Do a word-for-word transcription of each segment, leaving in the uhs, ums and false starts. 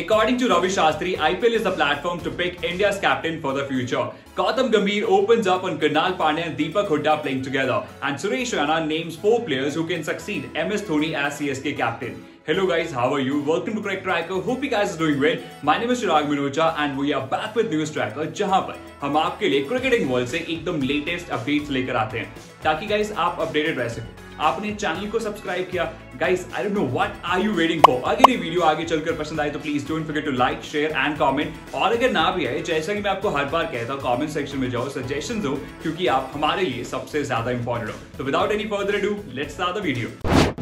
According to Ravi Shastri, I P L is the platform to pick India's captain for the future. Gautam Gambhir opens up on Krunal Pandya and Deepak Hooda playing together, and Suresh Raina names four players who can succeed M S Dhoni as C S K captain. Hello guys, how are you? Welcome to Cricket Tracker. Hope you guys are doing well. My name is Chirag Minocha and we are back with News Tracker, जहां पर हम आपके लिए cricketing world से एकदम latest updates लेकर आते हैं ताकि गाइस आप अपडेटेड रह सको। आपने चैनल को सब्सक्राइब किया, guys I don't know what are you waiting for. अगर ये वीडियो आगे चलकर पसंद आए तो please don't forget to like, share and comment. और अगर ना भी आए, जैसा कि मैं आपको हर बार कहता हूं, कमेंट सेक्शन में जाओ, सजेशंस दो, क्योंकि आप हमारे लिए सबसे ज्यादा इंपॉर्टेंट हो। तो without any further ado, let's start the video.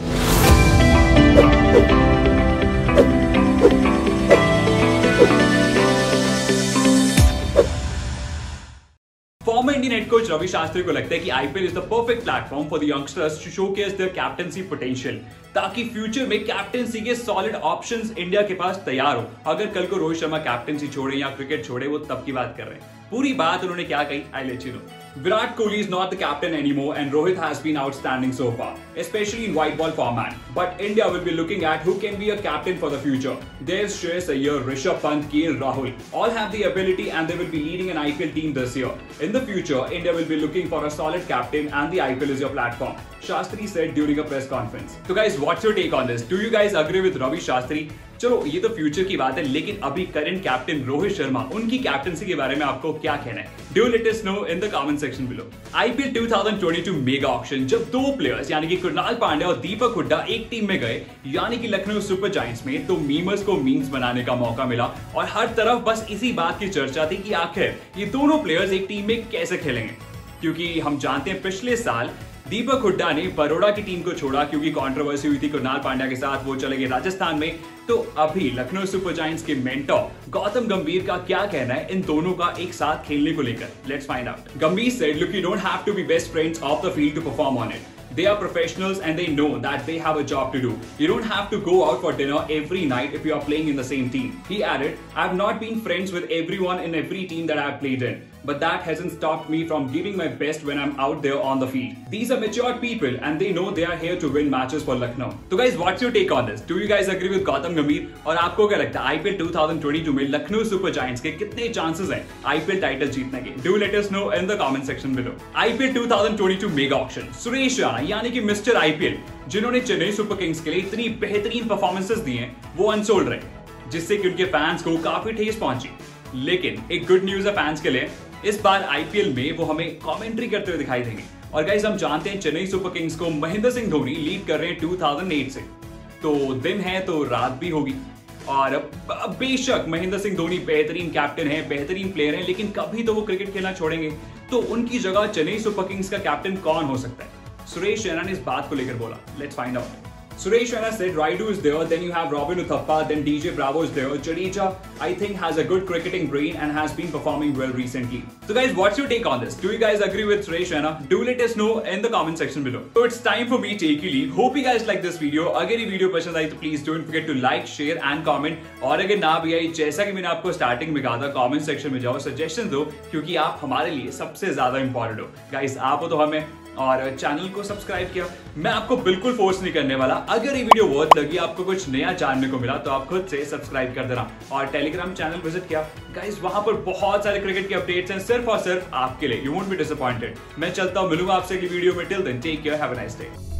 Former Indian head coach Ravi Shastri को लगता है कि I P L is the perfect platform for the youngsters to showcase their captaincy potential, ताकि फ्यूचर में captaincy के solid options India के पास तैयार हो। अगर कल को रोहित शर्मा कैप्टेंसी छोड़े या क्रिकेट छोड़े, वो तब की बात कर रहे हैं। पूरी बात उन्होंने क्या कही, I let you know. Virat Kohli is not the captain anymore and Rohit has been outstanding so far, especially in white ball format. But India will be looking at who can be a captain for the future. There's Shreyas Iyer, Rishabh Pant, K L Rahul. All have the ability and they will be leading an I P L team this year. In the future, India will be looking for a solid captain and the I P L is your platform, Shastri said during a press conference. So guys, what's your take on this? Do you guys agree with Ravi Shastri? चलो ये तो future की बात है, लेकिन अभी current captain Rohit Sharma, उनकी captaincy के बारे में आपको क्या कहना है? Do let us know in the comment section below. I P L twenty twenty-two mega auction, जब दो प्लेयर्स यानी कि कृणाल पांड्या और दीपक हुड्डा एक टीम में गए, यानी कि लखनऊ सुपर जायंट्स में, तो मीमर्स को मीम्स बनाने का मौका मिला और हर तरफ बस इसी बात की चर्चा थी कि आखिर ये दोनों प्लेयर्स एक टीम में कैसे खेलेंगे। क्योंकि हम जानते हैं पिछले साल दीपक हुड्डा ने बड़ौदा की टीम को छोड़ा क्योंकि कंट्रोवर्सी हुई थी कृणाल पांड्या के साथ, वो चले गए राजस्थान में। तो अभी लखनऊ सुपर जायंट्स के मेंटर गौतम गंभीर का क्या कहना है इन दोनों का एक साथ खेलने को लेकर? Let's find out. Gambhir said, look, you don't have to be best friends off the field to perform on it. They are professionals and they know that they have a job to do. You don't have to go out for dinner every night if you are playing in the same team. He added, I have not been friends with everyone in every team that I have played in, but that hasn't stopped me from giving my best when I'm out there on the field. These are mature people and they know they are here to win matches for Lucknow. So guys, what's your take on this? Do you guys agree with Gautam Gambhir? और आपको क्या लगता है I P L twenty twenty-two में Lucknow super giants के कितने chances हैं I P L title जीतने के? Do let us know in the comment section below. I P L twenty twenty-two mega auction, Suresh Raina यानी कि मिस्टर I P L, जिन्होंने Chennai super Kings के लिए इतनी बेहतरीन परफॉर्मेंसेस दी हैं, वो अनसोल्ड रहे, जिससे कि उनके फैंस को काफी ठेस पहुंची। लेकिन एक गुड न्यूज है फैंस के लिए, इस बार I P L में वो हमें कमेंट्री करते हुए दिखाई देंगे। और गाइस, हम जानते हैं चेन्नई सुपर किंग्स को महेंद्र सिंह धोनी लीड कर रहे हैं two thousand eight से, तो दिन है तो रात भी होगी। और बेशक महेंद्र सिंह धोनी बेहतरीन कैप्टन है, बेहतरीन प्लेयर है, लेकिन कभी तो वो क्रिकेट खेलना छोड़ेंगे, तो उनकी जगह चेन्नई सुपर किंग्स का कैप्टन कौन हो सकता है? सुरेश रैना ने इस बात को लेकर बोला, let's find out. Suresh Raina said, Raidu is there, then you have Robin Uthappa, then D J Bravo is there. Jadeja, I think, has a good cricketing brain and has been performing well recently. So guys, what's your take on this? Do you guys agree with Suresh Raina? Do let us know in the comment section below. So it's time for me to take you leave. Hope you guys like this video. अगर ये video पसंद आई तो please don't forget to like, share and comment. और अगर ना भी आई, जैसा कि मैंने आपको स्टार्टिंग में कहा था, कमेंट सेक्शन में जाओ, सजेशन दो, क्योंकि आप हमारे लिए सबसे ज्यादा इंपॉर्टेंट हो। गाइस, आप हो तो हमें, और चैनल को सब्सक्राइब किया। मैं आपको बिल्कुल फोर्स नहीं करने वाला। अगर ये वीडियो वर्थ लगी, आपको कुछ नया जानने को मिला, तो आप खुद से सब्सक्राइब कर देना। और टेलीग्राम चैनल विजिट किया, गाइस, वहां पर बहुत सारे क्रिकेट के अपडेट्स हैं सिर्फ और सिर्फ आपके लिए। You won't be disappointed. मैं चलता हूं, मिलूंगा आपसे अगली वीडियो में। Till then, take care, have a nice day.